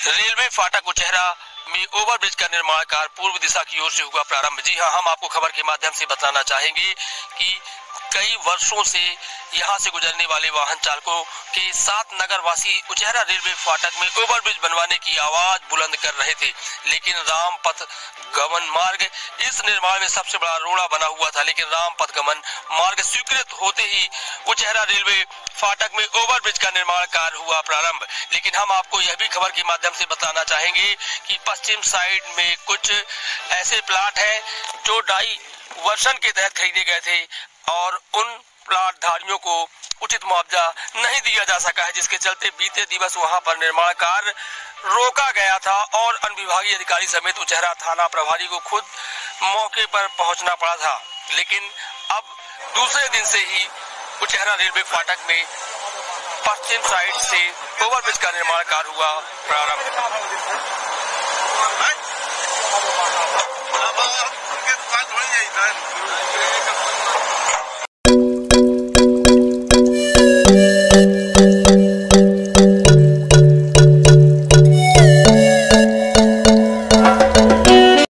Railway फाटक उचेहरा में overbridge का निर्माण कार्य पूर्व दिशा की ओर से हुआ प्रारंभ। जी हां, हम आपको खबर के माध्यम से बताना चाहेंगे कि कई वर्षों से यहां से गुजरने वाले वाहन चालकों के साथ नगरवासी उचेहरा रेलवे फाटक में ओवरब्रिज बनवाने की आवाज बुलंद कर रहे थे, लेकिन राम पथ गमन मार्ग इस निर्माण में सबसे बड़ा रोड़ा बना हुआ था। लेकिन राम पथ गमन मार्ग स्वीकृत होते ही उचेहरा रेलवे फाटक में ओवरब्रिज का निर्माण कार्य हुआ प्रारंभ। लेकिन हम आपको यह भी खबर के माध्यम से बताना चाहेंगे कि पश्चिम साइड में कुछ ऐसे प्लाट हैं जो डाइवर्सन के तहत खरीदे गए थे और उन प्लाट धारियों को उचित मुआवजा नहीं दिया जा सका है, जिसके चलते बीते दिवस वहां पर निर्माण कार्य रोका गया था और अनुविभागीय अधिकारी समेत उचेहरा थाना प्रभारी को खुद मौके पर पहुंचना पड़ा था। लेकिन अब दूसरे दिन से ही उचेहरा रेलवे फाटक में पश्चिम साइड से ओवरब्रिज का निर्माण कार्य हुआ प्रारंभ।